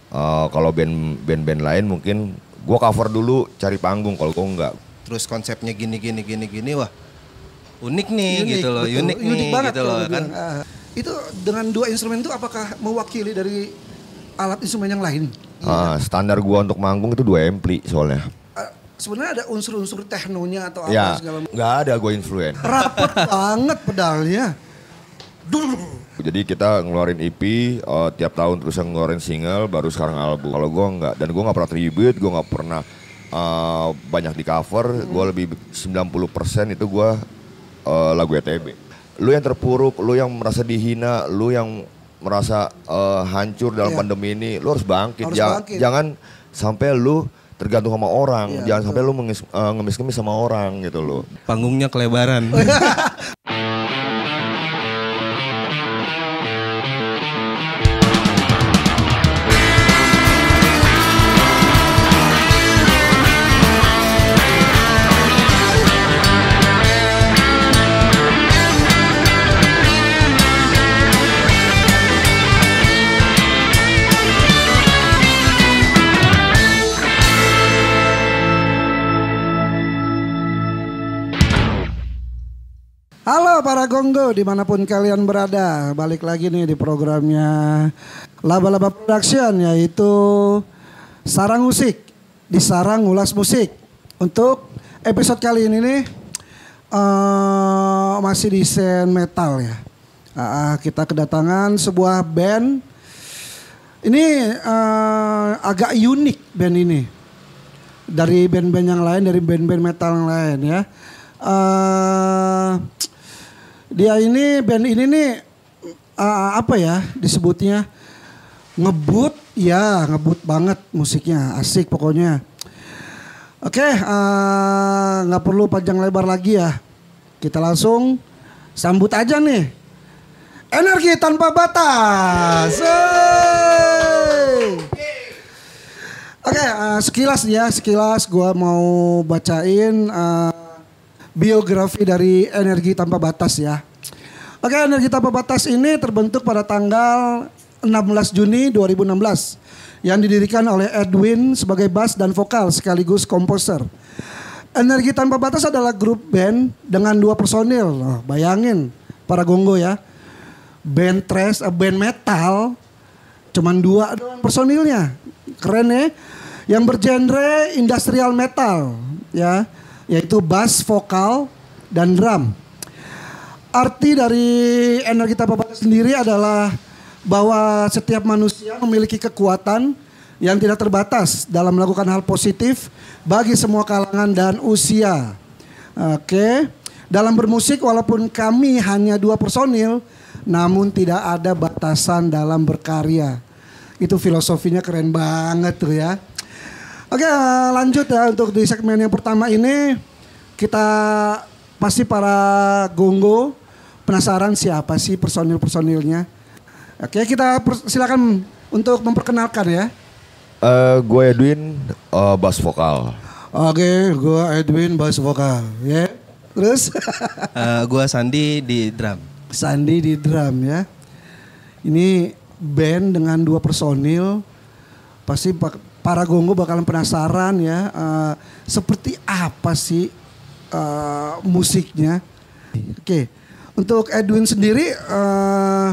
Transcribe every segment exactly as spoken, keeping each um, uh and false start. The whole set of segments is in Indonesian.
Uh, kalau band band-band lain mungkin gue cover dulu cari panggung, kalau gue enggak. Terus konsepnya gini gini gini gini wah unik nih Unik, gitu loh, betul. unik, Unik nih banget gitu loh kalau kan. bilang. Ah, itu dengan dua instrumen itu apakah mewakili dari alat instrumen yang lain? Uh, standar gue untuk manggung itu dua ampli soalnya. Uh, sebenarnya ada unsur-unsur technonya atau apa Ya, segala macam. nggak ada gue influen. Rapet banget pedalnya. Jadi kita ngeluarin E P uh, tiap tahun, terus ngeluarin single, baru sekarang album. Kalau gue nggak, dan gue nggak pernah tribute, gue nggak pernah uh, banyak di cover. Hmm. Gue lebih sembilan puluh persen itu gue uh, lagu E T B. Lu yang terpuruk, lu yang merasa dihina, lu yang merasa uh, hancur dalam yeah. pandemi ini, lu harus bangkit. Harus jangan, bangkit. jangan sampai lu tergantung sama orang, yeah, jangan betul. sampai lu mengemis, uh, ngemis-ngemis sama orang gitu loh. Panggungnya kelebaran. Halo para gonggo dimanapun kalian berada, balik lagi nih di programnya Laba-Laba Production, yaitu Sarang Musik, di Sarang Ulas Musik. Untuk episode kali ini nih uh, masih di scene metal ya. Uh, kita kedatangan sebuah band. Ini uh, agak unik band ini dari band-band yang lain, dari band-band metal yang lain ya. Uh, dia ini band ini nih uh, apa ya disebutnya, ngebut ya, ngebut banget musiknya, asik pokoknya. Oke, nggak uh, perlu panjang lebar lagi ya, kita langsung sambut aja nih Energi Tanpa Batas. Oke, uh, sekilas ya, sekilas gue mau bacain uh, biografi dari Energi Tanpa Batas ya. Oke, Energi Tanpa Batas ini terbentuk pada tanggal enam belas Juni dua ribu enam belas yang didirikan oleh Edwin sebagai bass dan vokal sekaligus komposer. Energi Tanpa Batas adalah grup band dengan dua personil. Oh, bayangin para gonggo ya. Band thrash, band metal cuman dua doang personilnya. Keren ya. Yang bergenre industrial metal ya, yaitu bass, vokal, dan drum. Arti dari Energi Tanpa Batas sendiri adalah bahwa setiap manusia memiliki kekuatan yang tidak terbatas dalam melakukan hal positif bagi semua kalangan dan usia. Oke, dalam bermusik walaupun kami hanya dua personil, namun tidak ada batasan dalam berkarya. Itu filosofinya keren banget tuh ya. Oke, lanjut ya untuk di segmen yang pertama ini. Kita pasti para gonggo penasaran siapa sih personil-personilnya. Oke, kita silakan untuk memperkenalkan ya. Uh, gue Edwin, uh, bass vokal. Oke, gue Edwin, bass vokal. Ya, yeah. Terus? uh, gue Sandi di drum. Sandi di drum ya. Ini band dengan dua personil. Pasti para gonggo bakalan penasaran ya. Uh, seperti apa sih uh, musiknya? Oke, okay. Untuk Edwin sendiri, uh,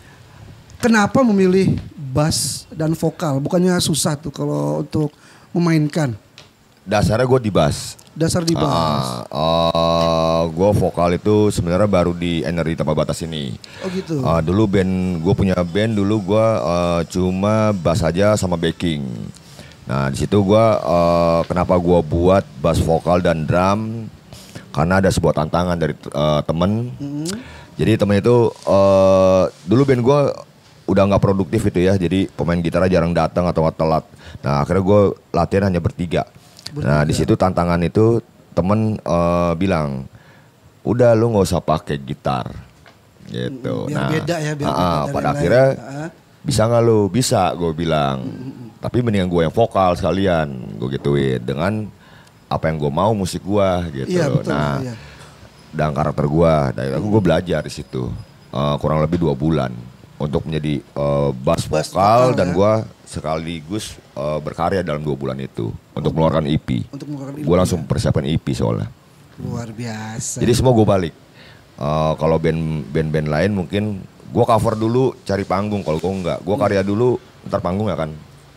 kenapa memilih bass dan vokal? Bukannya susah tuh kalau untuk memainkan? Dasarnya gue di bass. Dasar di bass. Uh, uh, gue vokal itu sebenarnya baru di Energi Tanpa Batas ini. Oh gitu. Uh, dulu band, gue punya band dulu gue uh, cuma bass aja sama backing. Nah di situ gue uh, kenapa gue buat bass vokal dan drum? Karena ada sebuah tantangan dari uh, temen. Mm-hmm. Jadi temen itu uh, dulu band gue udah nggak produktif itu ya. Jadi pemain gitar jarang datang atau telat. Nah akhirnya gue latihan hanya bertiga. bertiga. Nah di situ tantangan itu temen uh, bilang, udah lu nggak usah pakai gitar, gitu. Biar nah beda ya. Biar uh, beda pada akhirnya uh. bisa nggak lu? Bisa, gue bilang. Mm-hmm. Tapi mendingan gue yang vokal sekalian, gue gituin dengan apa yang gue mau musik gue gitu. Iya, betul, nah, iya. Dan karakter gue, dari aku gue belajar di situ uh, kurang lebih dua bulan. untuk menjadi uh, bass Bass vokal vokal, dan ya. gue sekaligus uh, berkarya dalam dua bulan itu untuk mengeluarkan E P. Untuk mengeluarkan E P, Gue langsung ya. persiapan E P soalnya. Luar biasa. Jadi semua gue balik. Uh, kalau band band-band lain mungkin gue cover dulu cari panggung, kalau gue enggak. Gue karya dulu ntar panggung ya kan.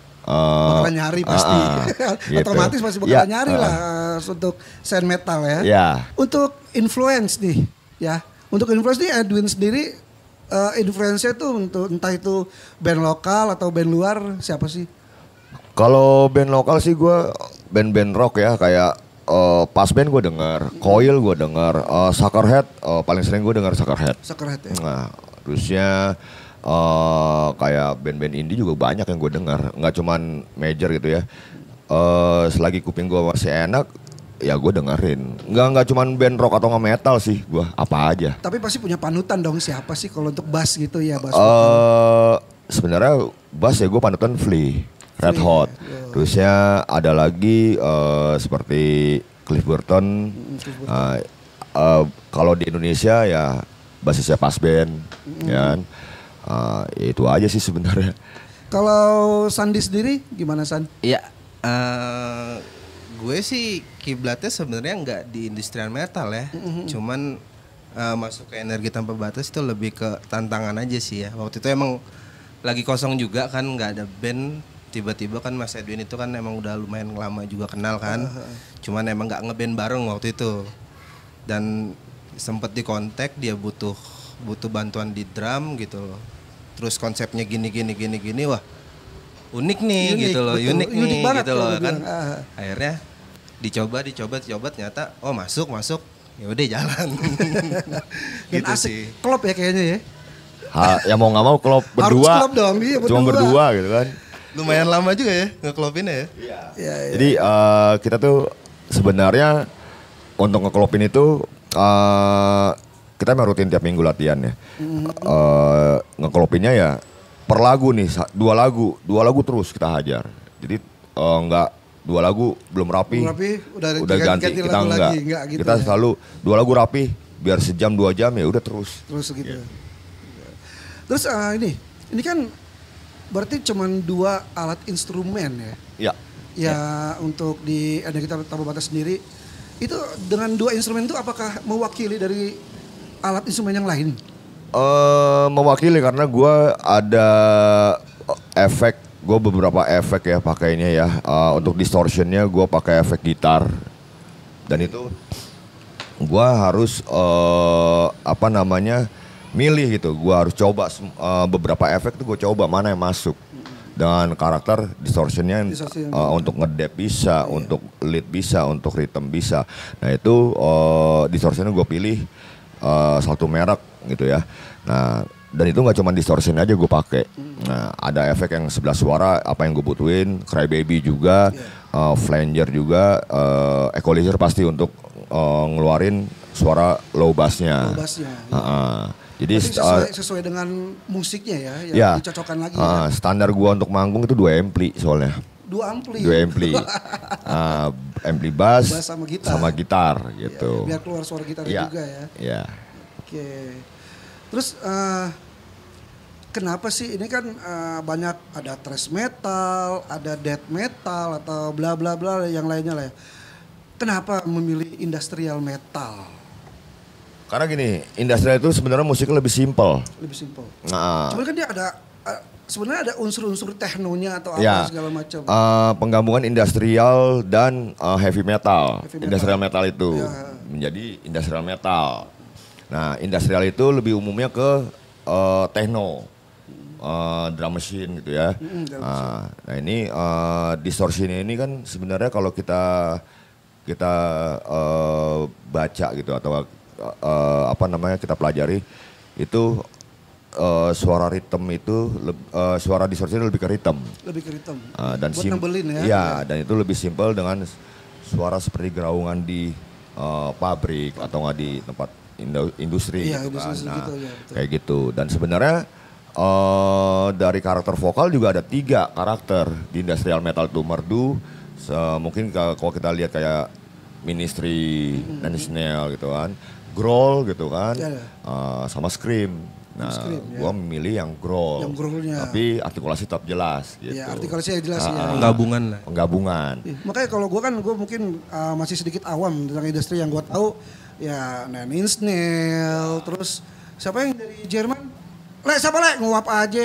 Uh, bakalan nyari pasti. uh, uh, gitu. Otomatis pasti bakalan Ya, nyari uh, lah uh, untuk scene metal ya. Ya. Untuk influence nih ya. Untuk influence nih Edwin sendiri uh, influence-nya tuh untuk entah itu band lokal atau band luar siapa sih? Kalau band lokal sih gue band-band rock ya kayak uh, Pas Band gue denger, Coil gue denger, uh, Suckerhead uh, paling sering gue denger Suckerhead. Suckerhead ya. Nah, terusnya uh, kayak band-band indie juga banyak yang gue dengar, nggak cuman major gitu ya. Uh, selagi kuping gue masih enak, ya gue dengerin. Nggak nggak cuman band rock atau nggak metal sih, gue apa aja. Tapi pasti punya panutan dong siapa sih kalau untuk bass gitu ya bass. Uh, Sebenarnya bass ya gue panutan Flea, Red Hot. Terusnya ada lagi uh, seperti Cliff Burton. Uh, uh, kalau di Indonesia ya basisnya Pas Band, ya kan. Uh, ya itu aja sih sebenarnya. Kalau Sandi sendiri gimana San? Ya, eh, gue sih kiblatnya sebenarnya nggak di industrial metal ya. Cuman eh, masuk ke energi tanpa batas itu lebih ke tantangan aja sih ya. Waktu itu emang lagi kosong juga kan, nggak ada band. Tiba-tiba kan Mas Edwin itu kan emang udah lumayan lama juga kenal kan. Cuman emang nggak ngeband bareng waktu itu. Dan sempet dikontak dia butuh butuh bantuan di drum gitu loh. Terus konsepnya gini gini gini gini wah unik nih Unik, gitu loh, betul. unik, Unik nih banget gitu kalau loh gue kan. bilang, ah. Akhirnya dicoba dicoba dicoba ternyata oh masuk masuk ya udah jalan. Dan Gitu asik sih. klop ya kayaknya ya. Ha, ya mau nggak mau klub Harus berdua, klop dong, iya, cuma berdua. berdua gitu kan. Lumayan lama juga ya ngeklopinnya ya. Ya, ya. Jadi uh, kita tuh sebenarnya untuk ngeklopin itu uh, kita memang rutin tiap minggu latihan ya. Uh, ngeklopinnya ya per lagu nih, sa- dua lagu, dua lagu terus kita hajar. Jadi uh, nggak dua lagu belum rapi, Belum rapi, udah udah diganti- ganti, ganti kita lagu enggak. lagi, enggak gitu kita ya. selalu dua lagu rapi, biar sejam dua jam ya udah terus. Terus gitu. Terus uh, ini, ini kan berarti cuman dua alat instrumen ya. Ya. Ya, untuk di energi tanpa batas sendiri itu dengan dua instrumen itu apakah mewakili dari alat instrumen yang lain? Eh mewakili karena gue ada efek, gue beberapa efek ya pakainya ya. Eh, untuk distortionnya gue pakai efek gitar dan itu gue harus eh, apa namanya milih gitu. Gue harus coba sem- eh, beberapa efek tuh gue coba mana yang masuk dengan karakter distortionnya Distortion. eh, untuk ngedep bisa, untuk lead bisa, untuk rhythm bisa. Nah itu eh, distortionnya gue pilih eh, satu merek gitu ya. Nah dan itu nggak cuma distortion aja gue pakai. Nah ada efek yang sebelas suara apa yang gue butuhin, Crybaby juga, eh, Flanger juga, eh, Equalizer pasti untuk eh, ngeluarin suara low bassnya. Low bassnya, iya. Heeh. Jadi Berarti st- sesuai, eh, sesuai dengan musiknya ya, yang ya, dicocokkan lagi ah, ya. standar gua untuk manggung itu dua ampli soalnya. Dua ampli. Dua ampli. Ah, ampli bass, Bass sama gitar. sama gitar Ya, gitu. biar keluar suara gitarnya Iya, juga ya. iya. Oke. Terus eh, kenapa sih ini kan eh, banyak ada thrash metal, ada death metal atau bla bla bla yang lainnya lah ya. Kenapa memilih industrial metal? Karena gini, industrial itu sebenarnya musiknya lebih simpel. Lebih simpel. Nah, Cuman kan dia ada eh, sebenarnya ada unsur-unsur technonya atau apa ya, segala macam. eh, penggabungan industrial dan eh, heavy metal. Heavy metal. Industrial metal itu Ya. menjadi industrial metal. Nah, industrial itu lebih umumnya ke eh, techno, eh, drum machine gitu ya. Mm, drum Nah, nah ini eh, distortion ini kan sebenarnya kalau kita kita eh, baca gitu atau eh, apa namanya kita pelajari itu eh, suara rhythm itu leb- eh, suara distortion lebih ke rhythm. Lebih ke rhythm. Uh, dan Buat sim- nebelin ya. Iya, dan itu lebih simpel dengan suara seperti geraungan di uh, pabrik atau nggak di tempat indu- industri Iya, gitu kan. industri Nah, gitu, ya, betul. kayak gitu. Dan sebenarnya uh, dari karakter vokal juga ada tiga karakter di industrial metal itu merdu. se- mungkin ka- kalau kita lihat kayak Ministry, Nine Inch Nails gitu kan, growl gitu kan, Iya, iya. uh, sama scream. Nah, screen, ya. gue memilih yang growl. Yang growlnya. Tapi artikulasi tetap jelas gitu. Ya, artikulasinya jelas Ah, ya. ah. Penggabungan lah. Penggabungan. Ih, makanya kalau gue kan gue mungkin uh, masih sedikit awam tentang industri yang gue tahu ya Nine Inch Nails, terus siapa yang dari Jerman? Le siapa le nguap aja.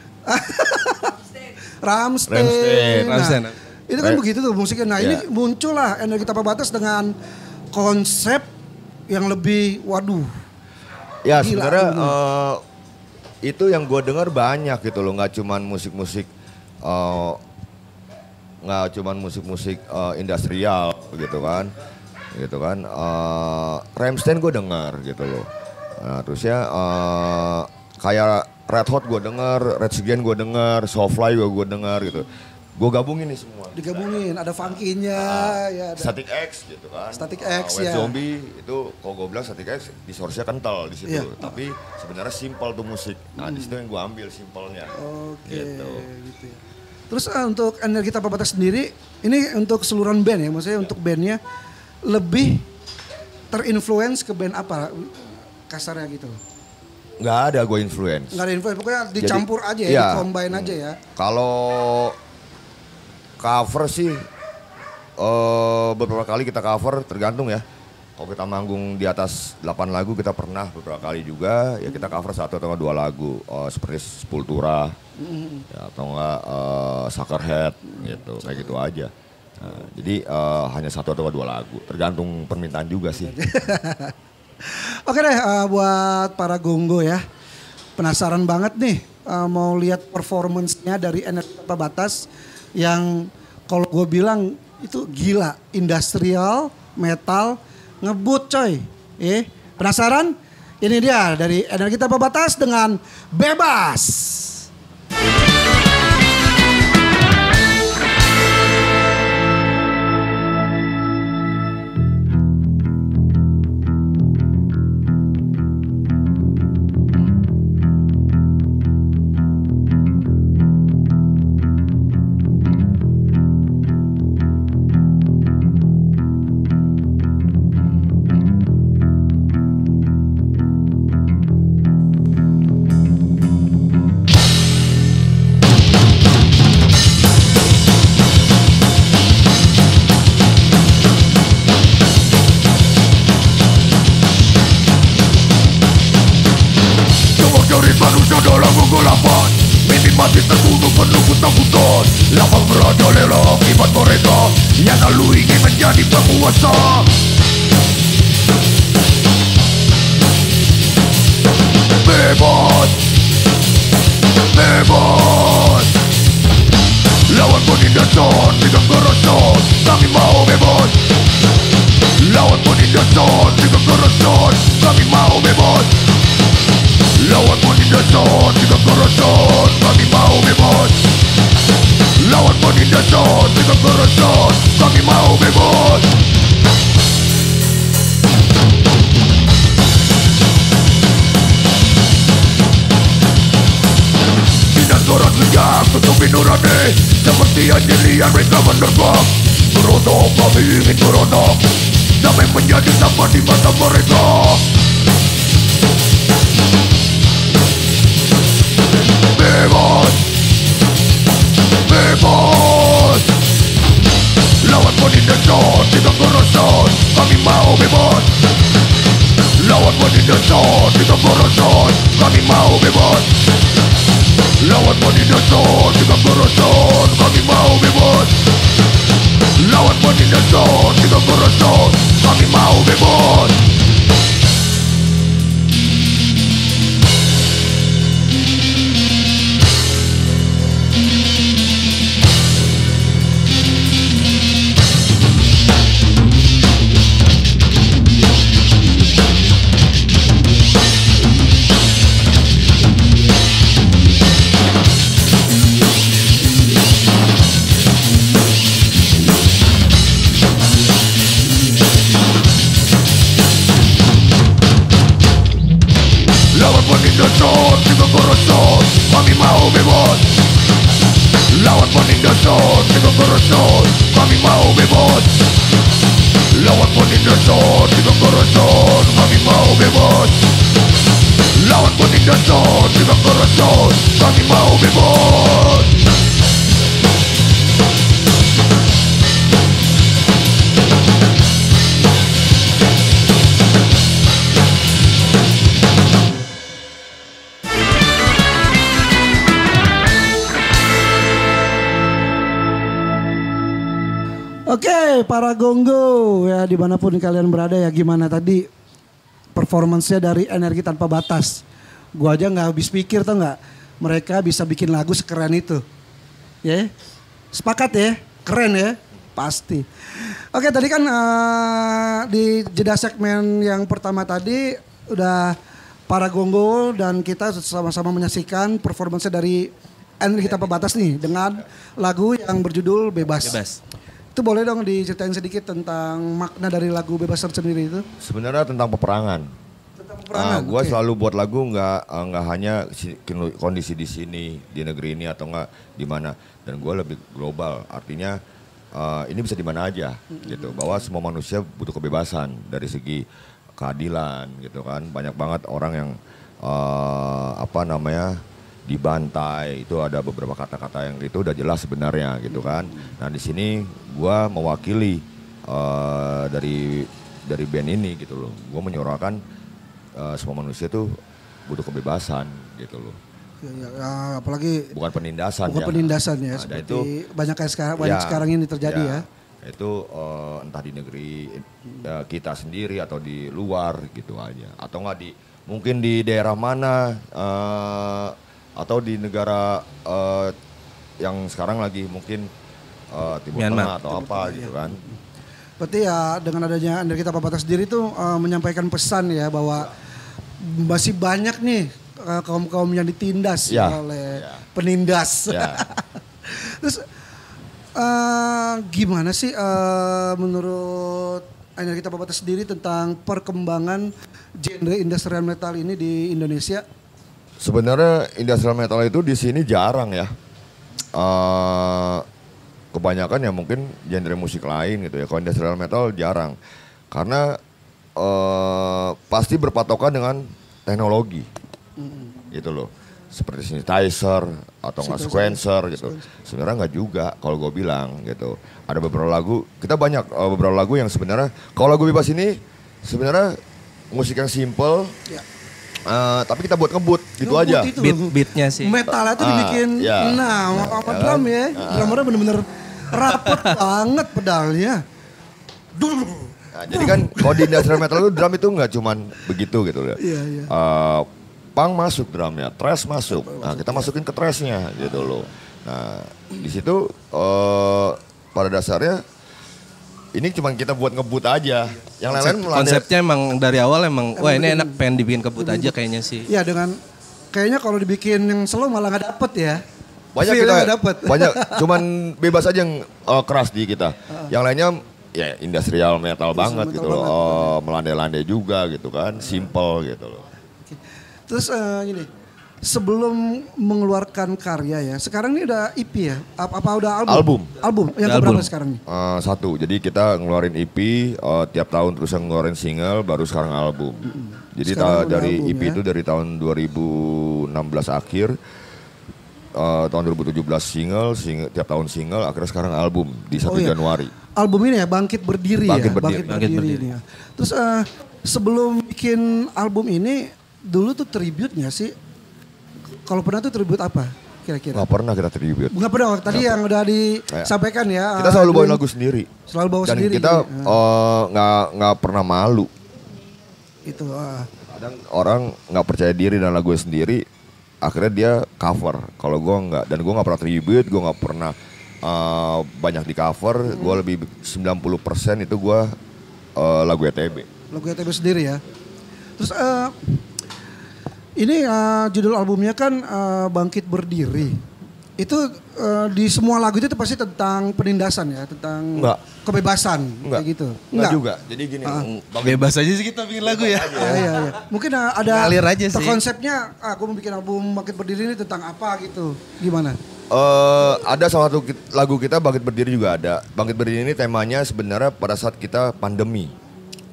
Rammstein. Rammstein. Nah, Rammstein. itu kan Right. begitu tuh musiknya. Nah ini Yeah. muncul lah Energi Tanpa Batas dengan konsep yang lebih waduh. Ya Gila, sebenarnya bener. eh, itu yang gue dengar banyak gitu loh, nggak cuman musik-musik eh, nggak cuman musik-musik eh, industrial gitu kan, gitu kan. Eh, Rammstein gue dengar gitu loh. Nah, terusnya eh, kayak Red Hot gue dengar, Red Against gue dengar, Soulfly gue gue dengar gitu. Gue gabungin nih semua. Digabungin ada funky-nya ya ada. Static X gitu kan. Static Uh, X, White ya. Zombie itu kalau gue bilang Static X distorsinya kental di situ. Iya. Tapi sebenarnya simpel tuh musik. Nah di situ yang gue ambil simpelnya. Oke, Gitu. gitu ya. Terus ah, untuk Energi Tanpa Batas sendiri, ini untuk keseluruhan band ya, maksudnya untuk bandnya lebih terinfluence ke band apa kasarnya gitu? Nggak ada gue influence. Nggak ada influence, pokoknya Jadi, dicampur aja ya, iya. dicombine aja ya. Kalau cover sih eh, beberapa kali kita cover tergantung ya. Kalau kita manggung di atas delapan lagu kita pernah beberapa kali juga ya kita cover satu atau dua lagu eh, seperti Sepultura ya, atau enggak eh, Suckerhead gitu kayak gitu aja. Nah, jadi eh, hanya satu atau dua lagu tergantung permintaan juga sih. Oke deh, eh, buat para gonggo ya, penasaran banget nih eh, mau lihat performance-nya dari Energi Tanpa Batas yang kalau gue bilang itu gila, industrial, metal, ngebut coy. Eh, penasaran? Ini dia dari Energi Tanpa Batas dengan Bebas. Coba cari manusia dalam kegelapan, mimpi mati terbunuh penuh ketakutan. Lapang merajalela akibat mereka yang lalu ingin menjadi penguasa. Bebas, bebas. Lawan penindasan dengan kekerasan, kami mau bebas. Lawan penindasan dengan kekerasan, kami mau bebas. Lawan penindasan dengan kekerasan, kami mau bebas. Lawan penindasan dengan kekerasan, kami mau bebas. Sinar suara sejak tutupi nurani, seperti anjilian mereka menerbang. Berontak, kami ingin berontak, damai menjadi sama di mata mereka. Bebas, bebas. Lawan penindasan dengan kekerasan, kami mau bebas. Lawan penindasan dengan kekerasan, kami mau bebas. Lawan penindasan dengan kekerasan, kami mau bebas. Lawan penindasan dengan kekerasan, kami mau bebas. Lawan penindasan dengan kekerasan, kami mau bebas. Lawan penindasan dengan kekerasan, kami mau bebas. Lawan penindasan dengan kekerasan, kami mau bebas. Lawan penindasan dengan kekerasan, kami mau bebas. Oke, para gonggo ya dimanapun kalian berada ya, gimana tadi performance-nya dari Energi Tanpa Batas. Gua aja nggak habis pikir tau nggak, mereka bisa bikin lagu sekeren itu. Ya, sepakat ya, keren ya, pasti. Oke, tadi kan uh, di jeda segmen yang pertama tadi udah para gonggo dan kita sama-sama menyaksikan performance dari Energi Tanpa Batas nih dengan lagu yang berjudul Bebas. Bebas. Itu boleh dong diceritain sedikit tentang makna dari lagu Bebas sendiri itu? Sebenarnya tentang peperangan. Tentang peperangan. Uh, gue okay. selalu buat lagu nggak uh, nggak hanya si- kondisi di sini di negeri ini atau nggak di mana, dan gue lebih global. Artinya uh, ini bisa di mana aja, mm-hmm. gitu. Bahwa semua manusia butuh kebebasan dari segi keadilan, gitu kan. Banyak banget orang yang uh, apa namanya dibantai, itu ada beberapa kata-kata yang itu udah jelas sebenarnya, gitu kan. Nah di sini gue mewakili uh, dari dari band ini, gitu loh. Gue menyuarakan uh, semua manusia tuh butuh kebebasan, gitu loh. Ya, ya, ya, apalagi Bukan penindasan bukan ya. penindasan ya, Nah, seperti itu, banyak kayak sekarang banyak ya, sekarang ini terjadi ya. ya. Itu uh, entah di negeri uh, kita sendiri atau di luar gitu aja, atau nggak di mungkin di daerah mana. Uh, atau di negara uh, yang sekarang lagi mungkin uh, Timur Tengah atau Timur apa Tengah, gitu ya. kan. Berarti ya dengan adanya Energi Tanpa Batas sendiri tuh uh, menyampaikan pesan ya bahwa masih banyak nih uh, kaum-kaum yang ditindas Ya. oleh Ya. penindas. Ya. Terus uh, gimana sih uh, menurut Energi Tanpa Batas sendiri tentang perkembangan genre industrial metal ini di Indonesia? Sebenarnya industrial metal itu di sini jarang ya. Uh, kebanyakan ya mungkin genre musik lain gitu ya. Kalau industrial metal jarang. Karena uh, pasti berpatokan dengan teknologi. Mm-hmm. Gitu loh. Seperti synthesizer atau nggak sequencer gitu. Sebenarnya nggak juga kalau gue bilang gitu. Ada beberapa lagu, kita banyak uh, beberapa lagu yang sebenarnya kalau lagu Bebas ini sebenarnya musik yang simple. Ya. Uh, tapi kita buat ngebut gitu ngebut aja. Beat beatnya sih. Metalnya tuh dibikin, ah, ya. nah sama ya, drum ya, ah. drummernya bener-bener rapet banget pedalnya. Nah, jadi kan kalau di industrial metal itu drum itu nggak cuman begitu gitu ya. Iya, iya. Uh, punk masuk drumnya, thrash masuk. Nah kita masukin ke thrashnya gitu loh. Nah di situ uh, pada dasarnya ini cuma kita buat ngebut aja. Yang Konsep, lain-lain melandai. konsepnya emang dari awal emang, emang wah ini enak pengen dibikin kebut aja kayaknya sih. Iya dengan kayaknya kalau dibikin yang slow malah nggak dapet ya. Banyak Feel-nya kita nggak dapet. banyak cuman Bebas aja yang uh, keras di kita. Uh. Yang lainnya ya industrial metal industrial banget metal gitu banget. loh. Uh, melandai-landai juga gitu kan, simple gitu loh. Terus uh, gini, sebelum mengeluarkan karya ya, sekarang ini udah E P ya? Apa, apa udah album? Album. Album, yang album. keberapa sekarang nih? Uh, satu, jadi kita ngeluarin E P uh, tiap tahun terus ngeluarin single, baru sekarang album. Mm-hmm. Jadi ta- dari album, E P ya? Itu dari tahun dua ribu enam belas akhir, uh, tahun dua ribu tujuh belas single, single, tiap tahun single, akhirnya sekarang album di satu oh, iya. Januari. Album ini ya, Bangkit Berdiri Bangkit ya? Berdiri. Bangkit, Bangkit Berdiri, Berdiri. ini ya. Terus uh, sebelum bikin album ini, dulu tuh tribute gak sih? Kalau pernah tuh tribute apa kira-kira? Gak pernah kita tribute. Gak pernah, tadi Gak yang udah disampaikan ya. Kita selalu uh, bawain lagu sendiri. Selalu bawa Dan sendiri. kita nggak uh, nggak pernah malu. Itu. Uh. Kadang orang nggak percaya diri dan lagu sendiri, akhirnya dia cover. Kalau gue nggak, dan gue nggak pernah tribute, gue nggak pernah uh, banyak di cover. Hmm. Gue lebih sembilan puluh persen itu gue uh, lagu E T B. Lagu E T B sendiri ya. Terus uh, ini uh, judul albumnya kan uh, Bangkit Berdiri. Itu uh, di semua lagu itu pasti tentang penindasan ya, tentang Enggak. kebebasan Enggak. kayak gitu. Enggak, Enggak juga. Jadi gini, uh, bebas aja sih kita bikin lagu ya. Iya, iya, iya. Mungkin uh, ada ngalir aja sih. Konsepnya, ah, aku mau bikin album Bangkit Berdiri ini tentang apa gitu. Gimana? Uh, ada salah satu lagu kita Bangkit Berdiri juga ada. Bangkit Berdiri ini temanya sebenarnya pada saat kita pandemi.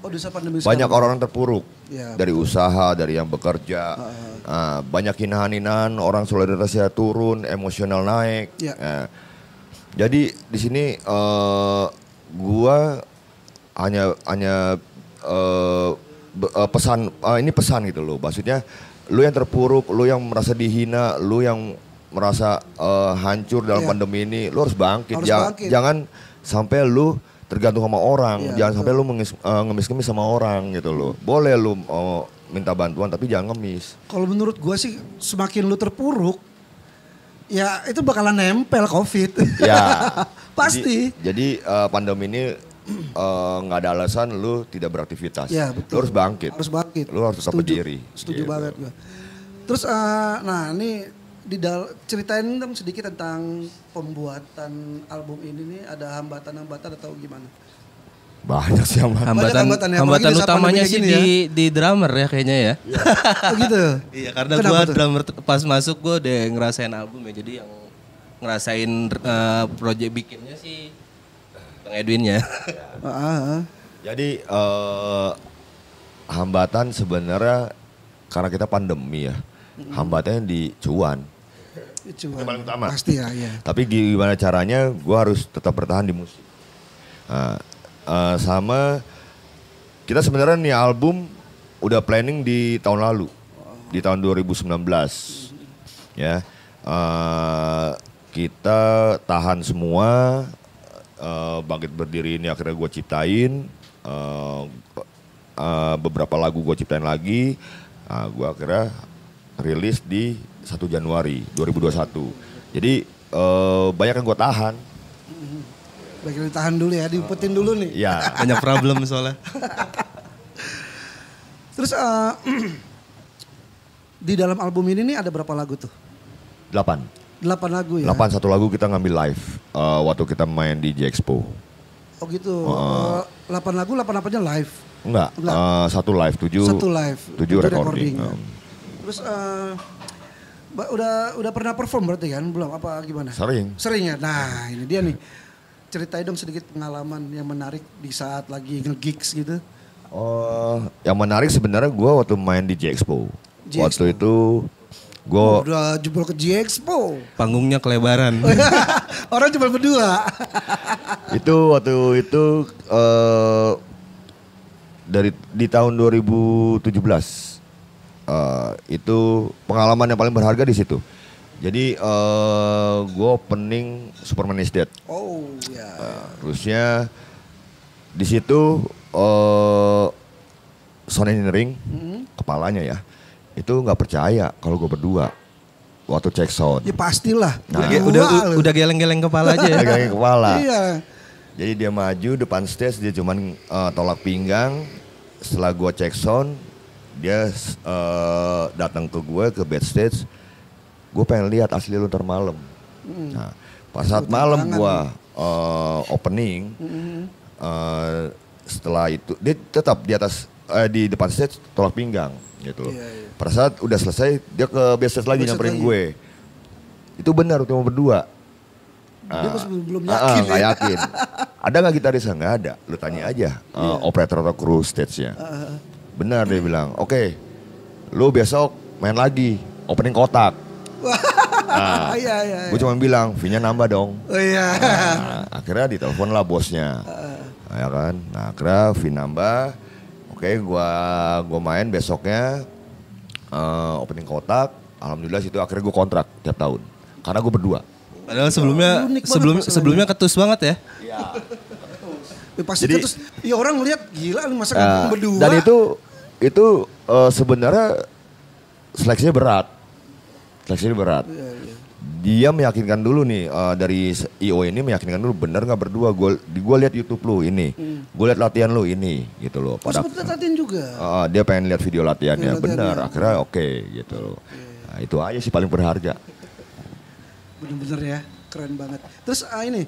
Oh di saat pandemi Banyak sekarang. orang terpuruk Ya, dari usaha, dari yang bekerja. Ah, banyak hinahan-hinahan, orang solidaritasnya turun, emosional naik. Ya. Ya. Jadi di sini eh, gua hanya hanya eh, be- eh, pesan eh, ini pesan gitu loh. Maksudnya lu yang terpuruk, lu yang merasa dihina, lu yang merasa eh, hancur dalam Ya. pandemi ini, lu harus bangkit. Harus Jangan, bangkit. jangan sampai lu tergantung sama orang, Iya, jangan betul. sampai lu mengemis, eh, ngemis-ngemis sama orang gitu loh. Boleh lu eh, minta bantuan tapi jangan ngemis. Kalau menurut gua sih semakin lu terpuruk, ya itu bakalan nempel COVID. Ya. Pasti. Jadi, jadi eh, pandemi ini eh, nggak ada alasan lu tidak beraktivitas. Ya Lu betul. harus bangkit. Harus bangkit. Lu harus tetap Setuju. berdiri. Setuju Gitu. banget gua. Terus eh, nah ini di dal ceritain dong sedikit tentang pembuatan album ini nih, ada hambatan-hambatan atau gimana? Banyak sih amat. Hambatan hambatan ya, hambatan apalagi di saat utamanya pandemi sih gini di ya. di drummer ya kayaknya ya. Oh gitu. Iya karena Kenapa gua tuh? drummer t- pas masuk gua udah ngerasain album ya. Jadi yang ngerasain uh, project bikinnya sih Bang Edwinnya. Ah, ah, ah. Jadi eh, hambatan sebenarnya karena kita pandemi ya. Hambatannya di cuan. Itu Itu paling utama. Pasti ya, ya. Tapi gimana caranya gue harus tetap bertahan di musik. Nah, eh, sama kita sebenarnya nih album udah planning di tahun lalu. Di tahun dua ribu sembilan belas. Ya. eh, kita tahan semua. eh, Bangkit Berdiri ini akhirnya gue ciptain. eh, eh, beberapa lagu gue ciptain lagi. Nah, gue akhirnya rilis di satu Januari dua ribu dua puluh satu. Jadi eh, banyak yang gue tahan. Baik ditahan dulu ya, diumpetin dulu nih. Ya, Banyak problem soalnya. Terus eh, di dalam album ini nih ada berapa lagu tuh? delapan. Delapan lagu ya? Delapan satu lagu kita ngambil live eh, waktu kita main di J Expo. Oh gitu. Eh, Delapan lagu, delapan apanya live? Enggak, Enggak. eh, satu live, tujuh, Satu live. tujuh recording. ya. Em, Terus eh, Mbak udah udah pernah perform berarti kan? Belum apa gimana? Sering. Sering ya? Nah ini dia nih. Ceritain dong sedikit pengalaman yang menarik di saat lagi nge-gigs gitu. Oh, yang menarik sebenarnya gue waktu main di J Expo. J Waktu Expo. itu gue Oh, udah jebol ke J Expo. Panggungnya kelebaran. Orang cuma berdua. itu waktu itu eh dari di tahun dua ribu tujuh belas. Eh, itu pengalaman yang paling berharga di situ. Jadi eh gue opening Superman is Dead. Oh ya. Uh, terusnya di situ uh, sound engineering kepalanya ya itu nggak percaya kalau gue berdua waktu cek sound. Ya pastilah. Nah, Udah- Berdua udah lu. udah geleng-geleng kepala aja ya. Pegangin kepala. Iya. Jadi dia maju depan stage dia cuman uh, tolak pinggang. Setelah gue cek sound dia uh, datang ke gue ke backstage. Gue pengen lihat asli lu ntar malam. Nah, pas saat malam gue uh, opening, uh, setelah itu dia tetap di atas eh, di depan stage tolak pinggang gitu. Iya, iya. Pada saat udah selesai dia ke backstage lagi Backstage nyamperin lagi. gue. Itu benar cuma berdua. Dia pas belum belum Ah, yakin. ah, nggak ya. yakin. Ada nggak gitarisnya? Nggak ada. Lu tanya aja uh, operator atau kru stage-nya. Benar dia bilang, oke, lu besok main lagi opening kotak. Ah, iya iya. Gue cuma bilang, fee-nya nambah dong. Oh iya. Nah, akhirnya ditelepon lah bosnya. Nah, ya kan. Nah, akhirnya fee nambah. Oke, gua gua main besoknya eh, opening kotak. Alhamdulillah situ akhirnya gue kontrak tiap tahun. Karena gue berdua. Padahal sebelumnya Unik banget sebelum masalahnya. sebelumnya ketus banget ya. Ya, pasti Jadi- terus ya orang ngeliat gila lu masa Nah, kamu berdua. dan itu itu eh, sebenarnya seleksinya berat. Seleksinya berat. Iya, Dia meyakinkan dulu nih eh, dari I O ini meyakinkan dulu benar nggak berdua. Gue gue lihat YouTube lu ini, gue lihat latihan lu ini, gitu loh. Oh, Pada sempet latihan juga. eh, dia pengen lihat video latihannya, Video benar. latihannya. Akhirnya oke gitu loh. Nah, itu aja sih paling berharga. Bener-bener ya, keren banget. Terus ah, ini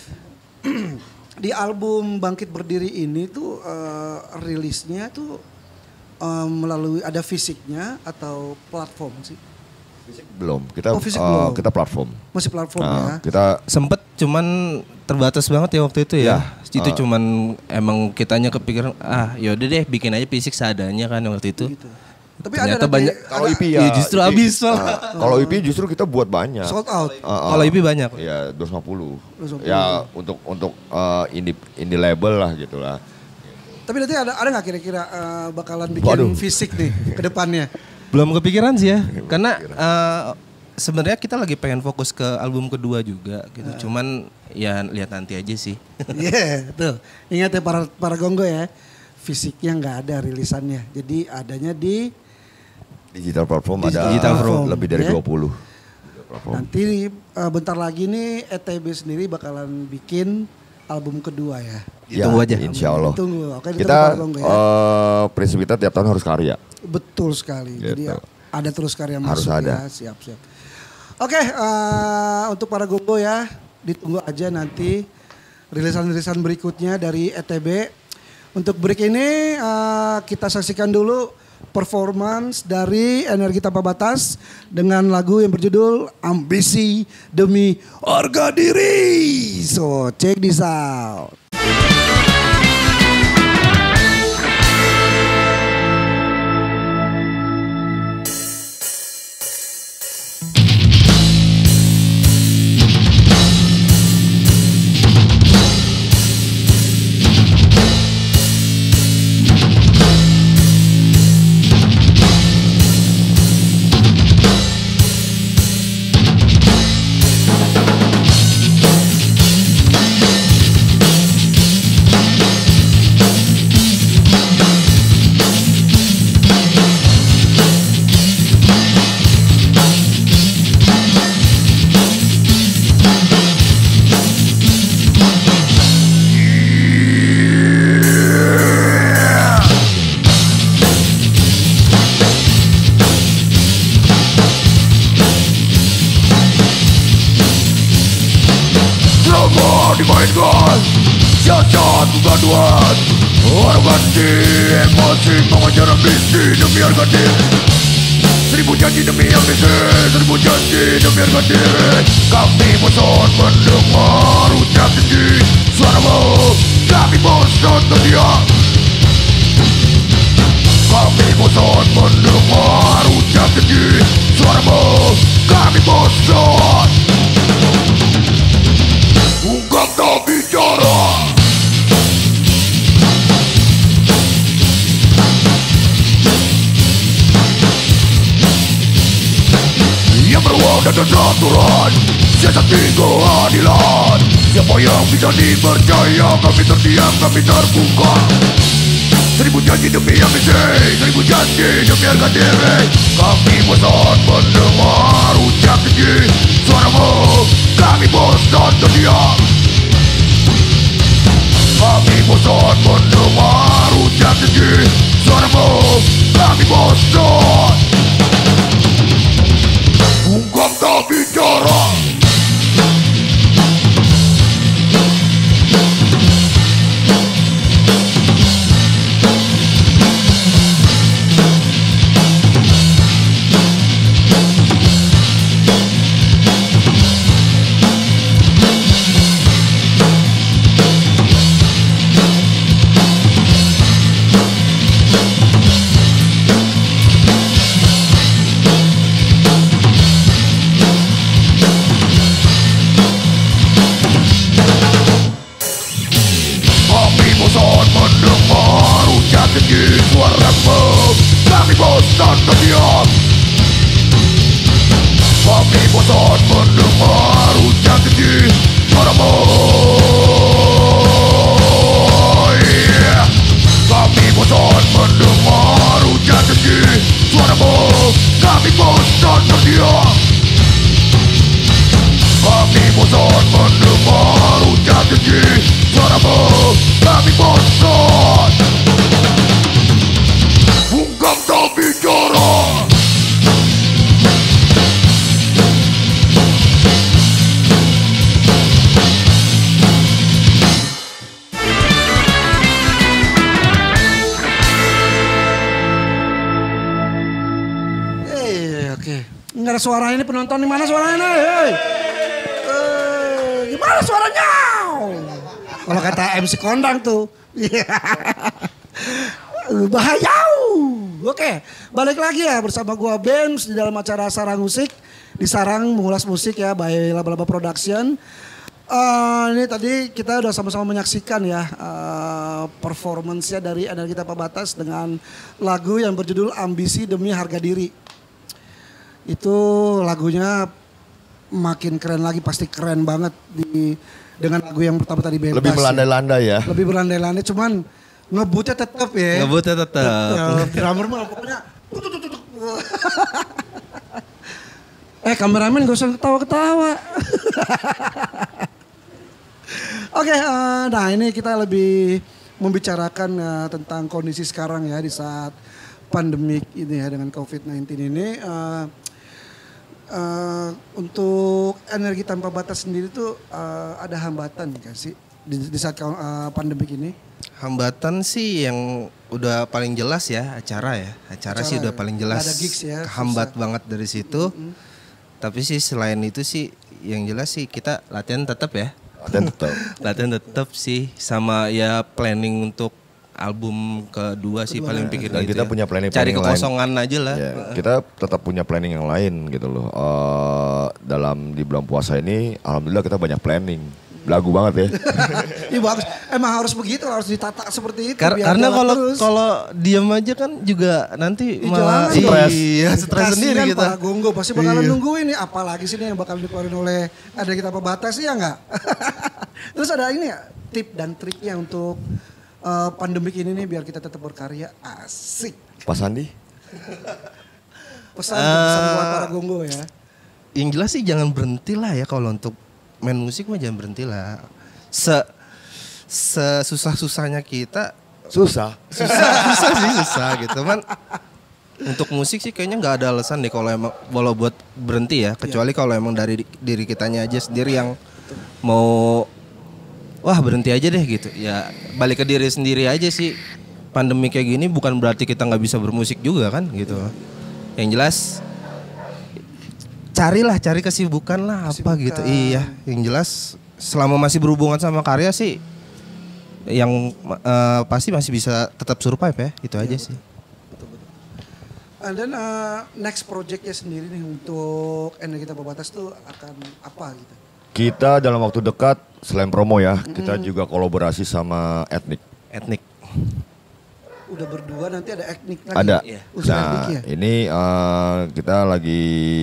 di album Bangkit Berdiri ini tuh eh, rilisnya tuh eh, melalui ada fisiknya atau platform sih? Belum, kita Oh, fisik uh, belum. kita platform. Masih platform Nah, ya. kita Sempet cuman terbatas banget ya waktu itu ya. Ya, Itu uh. cuman emang kitanya kepikiran ah yaudah deh bikin aja fisik seadanya kan waktu itu. Gitu. Tapi Ternyata ada banyak. nanti- kalau ada- I P ya. Iya, justru I P, habis malah. uh, Kalau I P justru kita buat banyak. sold out. Uh, uh, Kalau I P banyak. Iya, dua ratus lima puluh. dua ratus lima puluh. Ya untuk untuk uh, indie indie label lah gitu lah. Tapi nanti ada ada nggak kira-kira eh, bakalan bikin Waduh. fisik nih ke depannya? Belum kepikiran sih ya. Karena eh, sebenarnya kita lagi pengen fokus ke album kedua juga gitu. Cuman ya lihat nanti aja sih. Iya, tuh. Ingat ya para para gonggo ya. Fisiknya nggak ada rilisannya. Jadi adanya di Digital platform Digital ada platform, lebih dari ya. dua puluh. Platform. nanti eh, bentar lagi nih E T B sendiri bakalan bikin album kedua ya. Ditunggu aja. Insya Allah. Tunggu. Oke, Kita para gonggo ya. eh, prinsip kita tiap tahun harus karya. Betul sekali. Jadi Gitu. ya, ada terus karya Harus masuk ada. ya. Siap, siap. Oke, eh, untuk para gonggo ya, ditunggu aja nanti rilisan-rilisan berikutnya dari E T B. Untuk break ini eh, kita saksikan dulu performance dari Energi Tanpa Batas dengan lagu yang berjudul Ambisi Demi Harga Diri. So, check this out. Drama dimainkan, siasat kegaduhan, arogansi, emosi, mengejar ambisi demi harga diri. Seribu janji demi ambisi, seribu janji demi harga diri. Kami bosan mendengar ucap tinggi suaramu, kami bosan terdiam. Kami bosan mendengar ucap tinggi suaramu, kami bosan. Ungkap tak bicara. Yang beruang dan aturan, siasat keadilan. Siapa yang bisa dipercaya? Kami terdiam, kami terbuka. Seribu janji demi ambisi, seribu janji demi harga diri. Kami bosan mendengar ucap tinggi suaramu, kami bosan terdiam. Kami bosan mendengar ucap tinggi suaramu, kami bosan. Ungkap tak bicara. Kami bosan mendengar ucap tinggi suaramu, kami bosan terdiam. Kami bosan mendengar ucap tinggi suaramu. Yeah. Kami bosan mendengar ucap tinggi suaramu, kami bosan terdiam. Kami bosan mendengar ucap tinggi suaramu, kami bosan. Ungkap tak bicara. ada suara ini penonton di mana suaranya? Hei. Eh, gimana suaranya? Kalau kata M C Kondang tuh. Bahaya. Oke, balik lagi ya bersama gua Bems di dalam acara Sarang Musik. Di Sarang mengulas musik ya by Laba-Laba Production. Uh, ini tadi kita udah sama-sama menyaksikan ya uh, performance-nya dari Energi Tanpa Batas dengan lagu yang berjudul Ambisi Demi Harga Diri. Itu lagunya makin keren lagi, pasti keren banget di dengan lagu yang pertama tadi Bebas. Lebih melandai-landai ya. Lebih berlandai-landai, cuman ngebutnya tetap ya. Ngebutnya tetap. Drummer mah pokoknya. eh kameramen gak usah ketawa-ketawa. Oke, okay, uh, nah ini kita lebih membicarakan uh, tentang kondisi sekarang ya di saat pandemik ini ya dengan covid sembilan belas ini. Uh, uh, untuk Energi Tanpa Batas sendiri tuh uh, ada hambatan gak sih di, di saat uh, pandemik ini? Hambatan sih yang udah paling jelas ya acara ya. Acara, acara sih udah paling jelas. Ada gigs ya. Hambat susah. banget dari situ. Mm-hmm. Tapi sih selain itu sih yang jelas sih kita latihan tetap ya. Latihan tetap. Latihan tetap sih sama ya planning untuk album kedua sih paling pikir Dan gitu kita ya. punya planning, Cari planning kekosongan lain. aja lah. Ya, kita tetap punya planning yang lain gitu loh. Uh, dalam di bulan puasa ini alhamdulillah kita banyak planning. Lagu banget ya. Iya bagus. Emang harus begitu, harus ditata seperti itu. Kar biar karena jalan kalau terus. kalau diam aja kan juga nanti Ih, malah jangan dong. iya stres sendiri Kasihan kita. para Gonggo pasti bakalan Iya. nungguin nih, apalagi sini yang bakal dikeluarin oleh ada kita Batas ya enggak? Terus ada ini ya, tip dan triknya untuk uh, pandemik ini nih biar kita tetap berkarya. Asik. Pak Sandi? Pesan pesan Uh, buat para Gonggo ya. Yang jelas sih jangan berhenti lah ya kalau untuk main musik mah jangan berhenti lah. Se sesusah-susahnya kita Susah. susah susah sih susah gitu man. Untuk musik sih kayaknya nggak ada alasan deh kalau emang walau buat berhenti ya, kecuali kalau emang dari diri kitanya aja sendiri yang mau wah berhenti aja deh gitu. Ya balik ke diri sendiri aja sih. Pandemi kayak gini bukan berarti kita nggak bisa bermusik juga kan gitu. Yang jelas carilah, cari kesibukan lah apa Kesibukan. gitu. Iya, yang jelas selama masih berhubungan sama karya sih yang uh, pasti masih bisa tetap survive ya, itu aja sih. And then uh, next projectnya sendiri nih untuk Energi Tanpa Batas tuh akan apa gitu? Kita dalam waktu dekat selain promo ya, mm-hmm. kita juga kolaborasi sama Etnik. Etnik. Udah berdua nanti ada etnik lagi. Ada. Iya. Unsur Nah, etnik ya? ini uh, kita lagi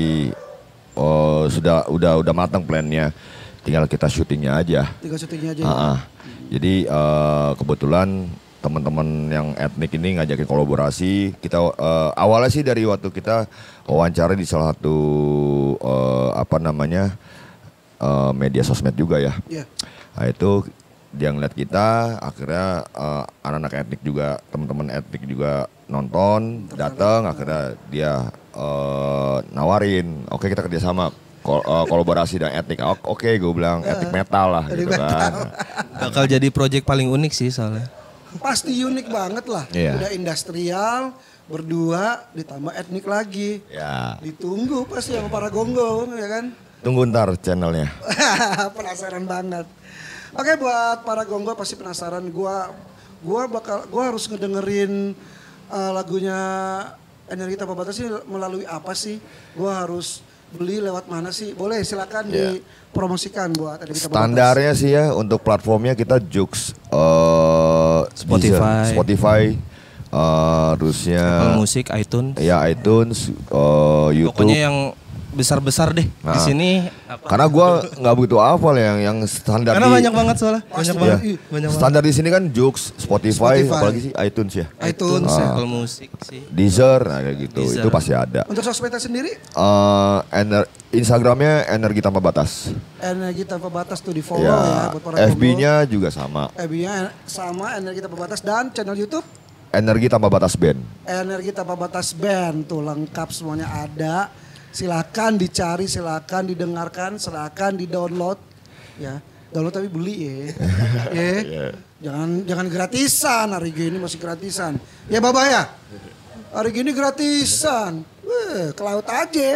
oh, sudah udah udah matang plannya. Tinggal kita syutingnya aja. Tinggal syutingnya aja. Uh-uh. Jadi uh, kebetulan teman-teman yang etnik ini ngajakin kolaborasi. Kita uh, awalnya sih dari waktu kita wawancara di salah satu uh, apa namanya uh, media sosmed juga ya. Iya. Nah itu dia ngeliat kita, akhirnya uh, anak-anak etnik juga, teman-teman etnik juga nonton, datang, akhirnya dia uh, nawarin, oke kita kerjasama. Kol uh, kolaborasi dan etnik, oke okay, gue bilang etnik metal lah gitu kan. Bakal jadi project paling unik sih soalnya. Pasti unik banget lah. Iya. Udah industrial, berdua, ditambah etnik lagi. Ya, Ditunggu pasti sama para Gonggo, ya kan? tunggu ntar channelnya. Penasaran banget. Oke, buat para Gonggo pasti penasaran. Gua, gua bakal, gua harus ngedengerin uh, lagunya Energi Tanpa Batas ini melalui apa sih? Gua harus beli lewat mana sih? Boleh silakan Yeah. dipromosikan buat Energi Tanpa Batas. Standarnya sih ya untuk platformnya kita Joox, uh, Spotify. Deezer, Spotify, uh, terusnya Apple Music, iTunes. ya iTunes, uh, YouTube. Pokoknya yang besar-besar deh Nah. di sini. Apa? Karena gue nggak begitu hafal yang yang standar Karena di, banyak banget soalnya. Banyak ya, banget. Banyak standar di sini kan Joox, Spotify, Spotify. apalagi sih iTunes ya, iTunes. iTunes, ya. Apple Music sih. Deezer, nah kayak gitu, Deezer. itu pasti ada. Untuk sosmednya sendiri, Uh, ener Instagramnya Energi Tanpa Batas. Energi Tanpa Batas tuh di follow ya, Ya, buat para F B-nya juga sama. F B-nya sama Energi Tanpa Batas dan channel YouTube Energi Tanpa Batas Band. Energi Tanpa Batas Band tuh lengkap semuanya ada. Silakan dicari, silakan didengarkan, silakan di-download ya. Download tapi beli ya. Ya. Jangan jangan gratisan, hari gini masih gratisan. Ya Baba ya. Hari gini gratisan. Weh. Eh, ke laut aja.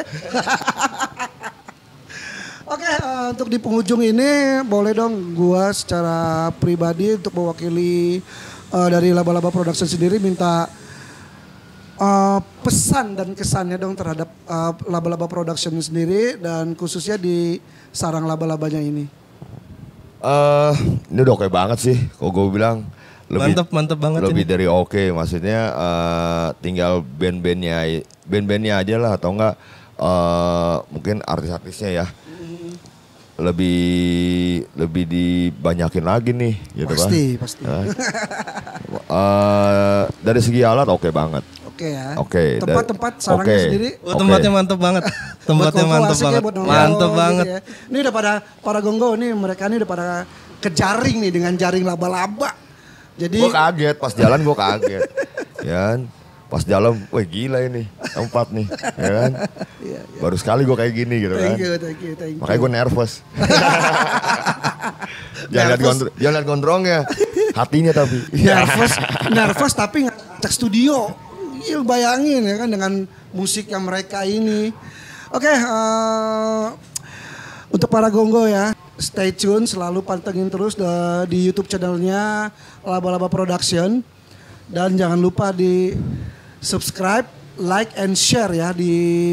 Oke, uh, untuk di penghujung ini boleh dong gua secara pribadi untuk mewakili uh, dari Laba-Laba Production sendiri minta uh, pesan dan kesannya dong terhadap uh, Laba-Laba Production sendiri dan khususnya di sarang laba-labanya ini. Eh, ini udah oke banget sih, kalau gue bilang. Lebih, mantep mantep banget lebih ini. dari oke, maksudnya uh, tinggal band-bandnya, band-bandnya aja lah atau enggak uh, mungkin artis-artisnya ya. Lebih lebih dibanyakin lagi nih gitu Pasti, kan. pasti. Nah, uh, dari segi alat oke banget. Oke ya. Oke. Tempat-tempat sarangnya oke. sendiri. Oh, tempatnya mantep banget. Tempatnya Buat mantep asik ya, banget. buat nongkrong Mantep gitu banget. ya. Ini udah pada para gonggo nih, mereka ini udah pada kejaring nih dengan jaring laba-laba. Jadi Gue kaget pas jalan, gue kaget. Ya kan? Pas jalan, wah gila ini tempat nih, ya kan? Iya, iya. Baru sekali gue kayak gini gitu kan. Thank you, thank you, thank you. Makanya gue nervous. jangan lihat gondrong, jangan lihat gondrongnya, hatinya tapi. nervous, nervous tapi ngacak studio. Iya, bayangin ya kan dengan musik yang mereka ini. Oke, eh, untuk para gonggo ya, stay tune, selalu pantengin terus di, di YouTube channelnya Laba-Laba Production. Dan jangan lupa di subscribe, like, and share ya di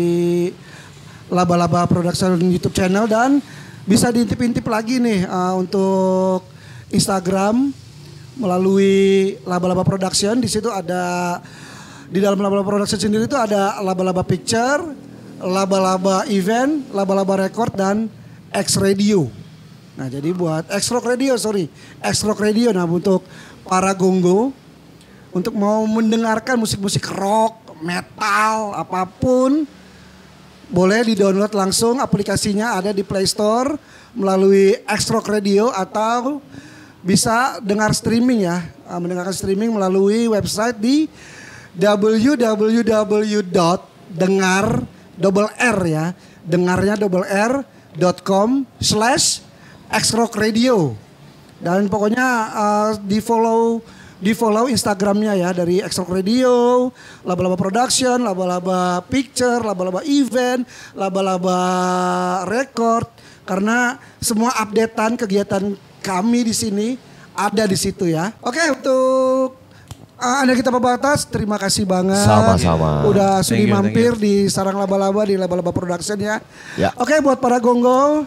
Laba-Laba Production YouTube channel. Dan bisa diintip-intip lagi nih uh, untuk Instagram melalui Laba-Laba Production. Di situ ada, di dalam Laba-Laba Production sendiri itu ada Laba-Laba Picture, Laba-Laba Event, Laba-Laba Record, dan X Radio. Nah jadi buat X Rock Radio, sorry, X Rock Radio. Nah untuk para gonggo, untuk mau mendengarkan musik-musik rock, metal, apapun, boleh di-download langsung aplikasinya, ada di Play Store melalui X Rock Radio, atau bisa dengar streaming ya, mendengarkan streaming melalui website di w w w dot dengar double r ya, dengarnya double r dot com slash X Rock Radio. Dan pokoknya uh, di follow di follow Instagramnya ya, dari X Rock Radio, Laba-Laba Production, Laba-Laba Picture, Laba-Laba Event, Laba-Laba Record, karena semua updatean kegiatan kami di sini ada di situ ya. Oke, untuk uh, Anda kita Pembatas, terima kasih banget. Sama-sama. Udah sudi Thank you, mampir thank di sarang Laba-Laba di Laba-Laba Production ya. Ya. Oke, buat para gonggo,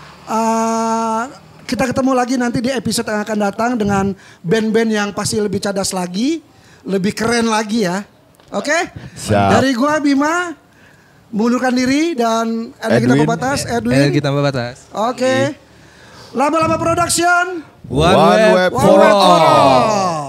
uh, kita ketemu lagi nanti di episode yang akan datang dengan band-band yang pasti lebih cadas lagi, lebih keren lagi ya. Oke? Siap. Dari gua Bima mengundurkan diri, dan Energi Tanpa Edwin. Batas, Edwin. Energi tanpa batas. Oke. Laba-Laba Production. One, One web web One for Web for all. All.